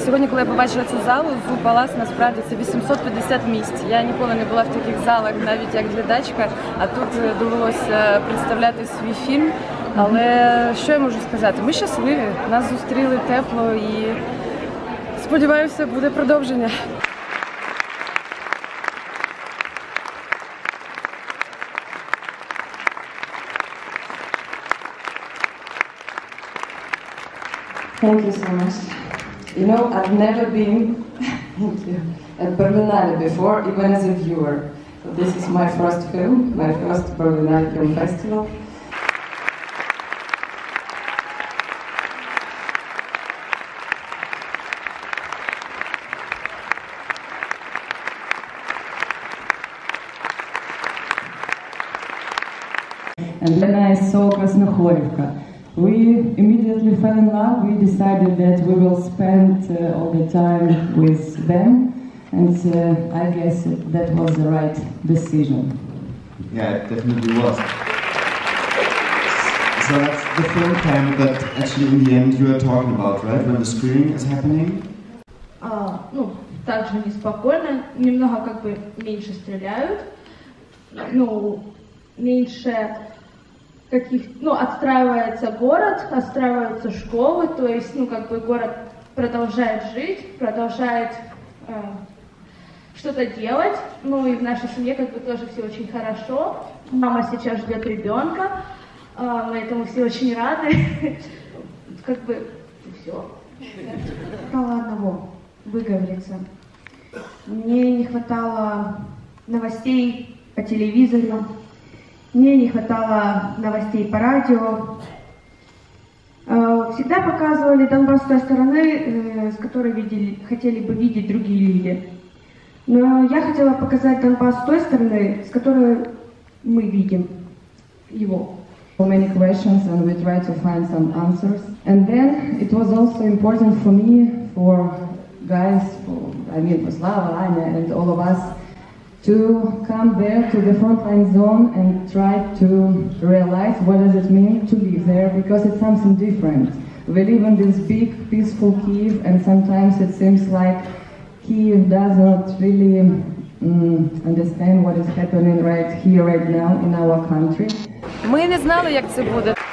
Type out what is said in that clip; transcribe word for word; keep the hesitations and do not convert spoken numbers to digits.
Сьогодні, коли я побачила цю залу, Zoo Palace, насправді це вісімсот п'ятдесят місць. Я ніколи не була в таких залах, навіть як глядачка, а тут довелося представляти свій фільм. Але що я можу сказати? Ми щасливі, нас зустріли тепло і сподіваюся, буде продовження. Thank you so much. You know, I've never been at Berlinale before, even as a viewer. So this is my first film, my first Berlinale Film Festival. And when I saw Krasnokhorivka, we immediately fell in love. We decided that we will spend uh, all the time with them, and uh, I guess that was the right decision. Yeah, it definitely was. So that's the film camp that actually in the end you are talking about, right? When the screening is happening? А, ну, также неспокойно, немного как бы меньше стреляют, ну, меньше каких, ну, отстраивается город, отстраиваются школы, то есть, ну, как бы город продолжает жить, продолжает э, что-то делать, ну, и в нашей семье как бы тоже все очень хорошо. Мама сейчас ждет ребенка, э, мы этому все очень рады, как бы все. Мало одного выговориться. Мне не хватало новостей по телевизору. Мне не хватало новостей по радио. Всегда показывали Донбасс с той стороны, с которой видели, хотели бы видеть другие люди. Но я хотела показать Донбасс с той стороны, с которой мы видим его. So many questions, and we tried to find some answers. And then it was also important for me, for guys, for, I mean for Slava, Anya, and all of us, to come there to the frontline zone and try to realize what does it mean to live there, because it's something different. We live in this big, peaceful Kyiv, and sometimes it seems like Kyiv does not really um, understand what is happening right here, right now in our country. Ми не знали, як це буде.